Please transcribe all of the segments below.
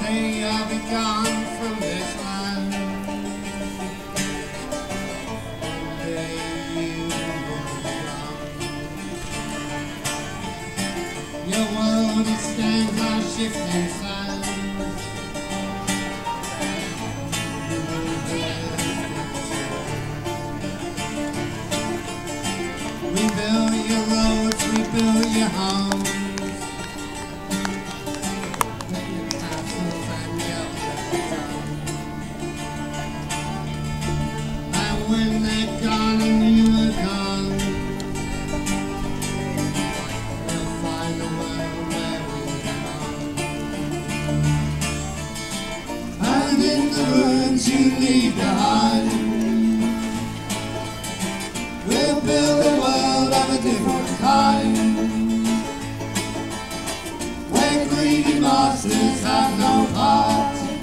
day I'll be gone from this land. One day you will be gone. Your world it stands on shifting sands. We build your roads, we build your homes. When they're gone and you are gone, we'll find a world where we belong. And in the ruins you leave behind, we'll build a world of a different kind, where greedy masters have no part.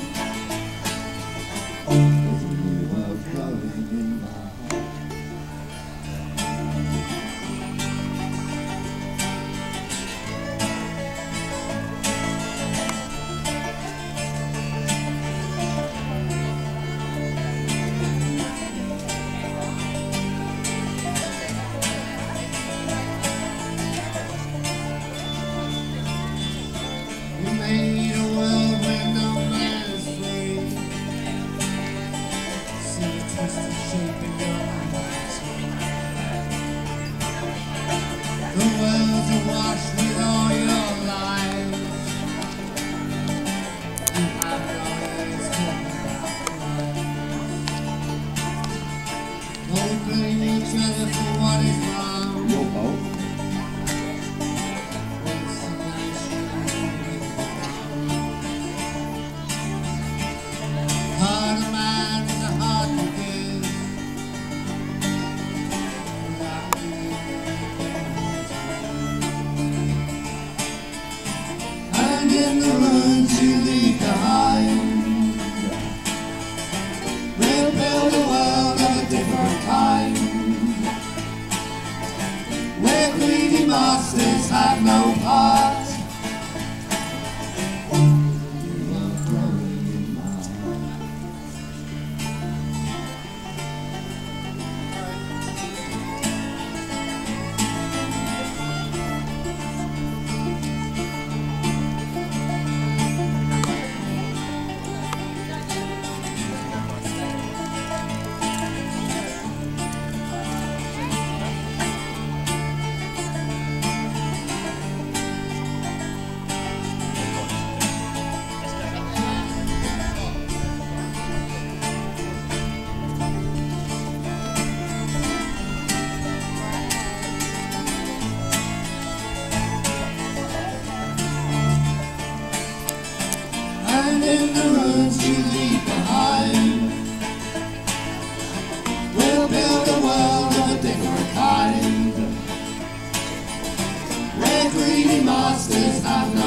We made a world where no man is free. See the twisted shape in your eyes. The world's awash with all your lies. You have no ears talking about crime. All we blame each other for what is wrong. In the ruins you leave behind, we'll build a world of a different kind, where greedy masters have no part. You are growing in my and in the ruins you leave behind, we'll build a world of a different kind, where greedy masters have no